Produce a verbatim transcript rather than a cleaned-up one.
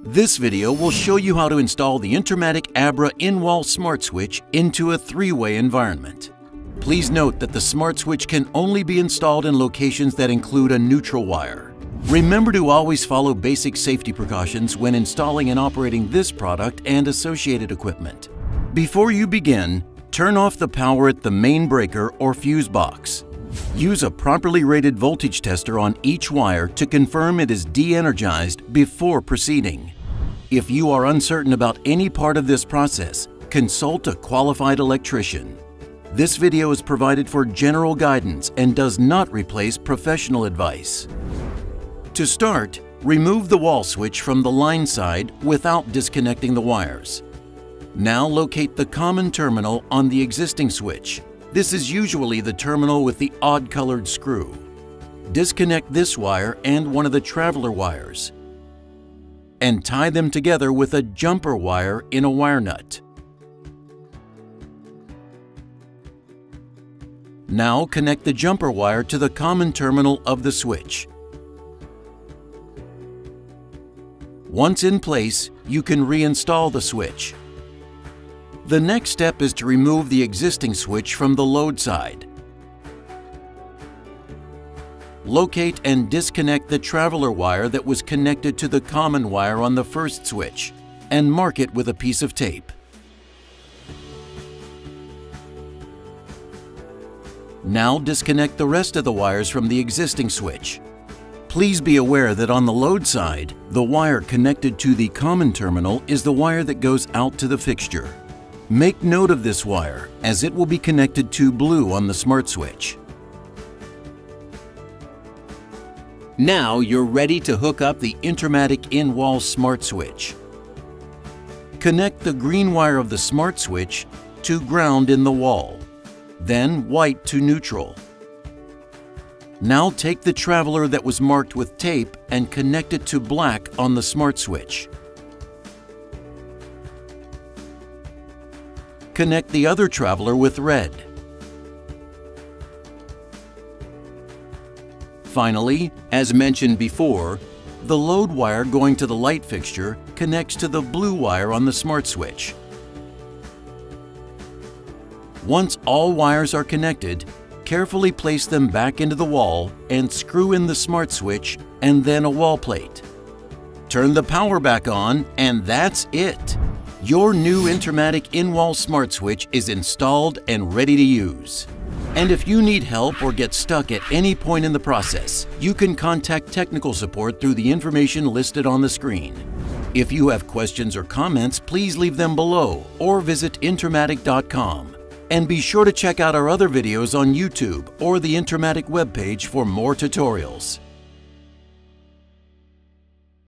This video will show you how to install the Intermatic ABRA in-wall smart switch into a three-way environment. Please note that the smart switch can only be installed in locations that include a neutral wire. Remember to always follow basic safety precautions when installing and operating this product and associated equipment. Before you begin, turn off the power at the main breaker or fuse box. Use a properly rated voltage tester on each wire to confirm it is de-energized before proceeding. If you are uncertain about any part of this process, consult a qualified electrician. This video is provided for general guidance and does not replace professional advice. To start, remove the wall switch from the line side without disconnecting the wires. Now locate the common terminal on the existing switch. This is usually the terminal with the odd-colored screw. Disconnect this wire and one of the traveler wires, and tie them together with a jumper wire in a wire nut. Now connect the jumper wire to the common terminal of the switch. Once in place, you can reinstall the switch. The next step is to remove the existing switch from the load side. Locate and disconnect the traveler wire that was connected to the common wire on the first switch and mark it with a piece of tape. Now disconnect the rest of the wires from the existing switch. Please be aware that on the load side, the wire connected to the common terminal is the wire that goes out to the fixture. Make note of this wire, as it will be connected to blue on the smart switch. Now you're ready to hook up the Intermatic in-wall smart switch. Connect the green wire of the smart switch to ground in the wall, then white to neutral. Now take the traveler that was marked with tape and connect it to black on the smart switch. Connect the other traveler with red. Finally, as mentioned before, the load wire going to the light fixture connects to the blue wire on the smart switch. Once all wires are connected, carefully place them back into the wall and screw in the smart switch and then a wall plate. Turn the power back on and that's it! Your new Intermatic in-wall smart switch is installed and ready to use. And if you need help or get stuck at any point in the process, you can contact technical support through the information listed on the screen. If you have questions or comments, please leave them below or visit intermatic dot com. And be sure to check out our other videos on YouTube or the Intermatic webpage for more tutorials.